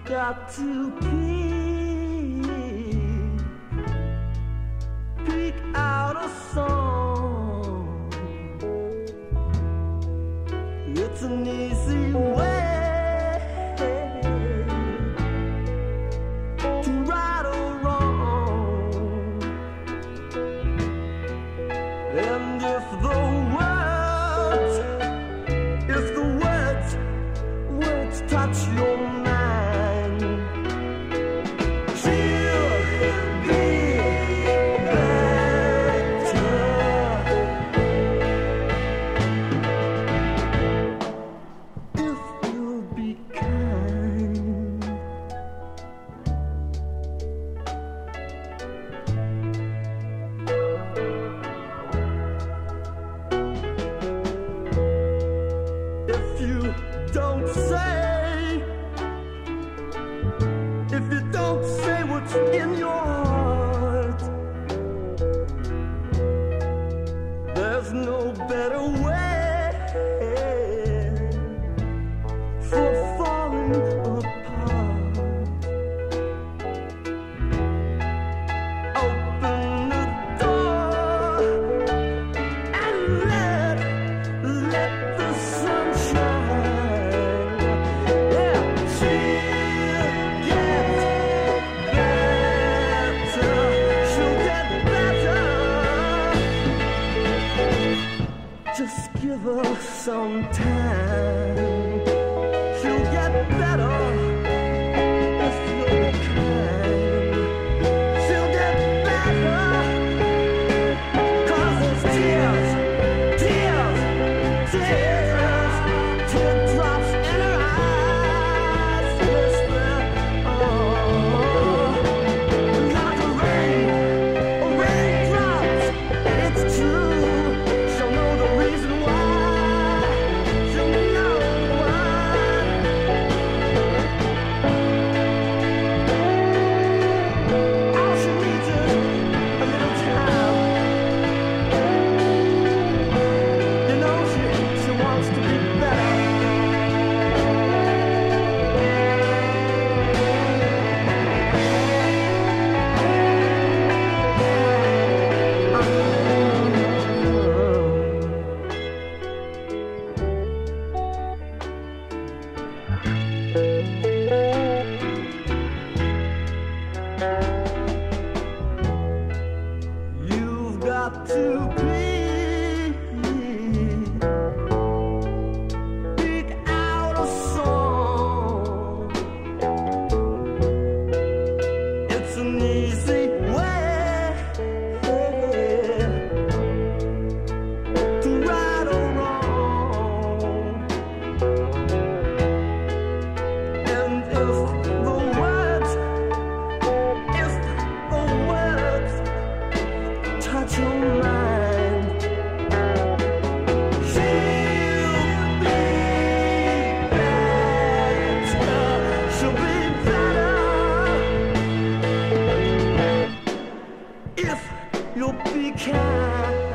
got to pick out a song. It's an easy way to right or wrong. And if the words touch your mind, she'll be better. If you'll be kind, if you don't say, if you don't say what's in your heart, there's no better way for falling apart. Open the door and let the sun shine. Yeah, she'll get better. She'll get better. Just give her some time. She'll get better if you're kind. She'll get better, 'cause there's tears, teardrops in her eyes. Whisper, like a raindrops. It's true. She'll know the reason why. She'll know why. All she needs is a little time. You know she wants to be better. You've got to pick out a song. It's an easy way to right or wrong. And if the words touch your mind, she'll be better. She'll be better if you'll be kind.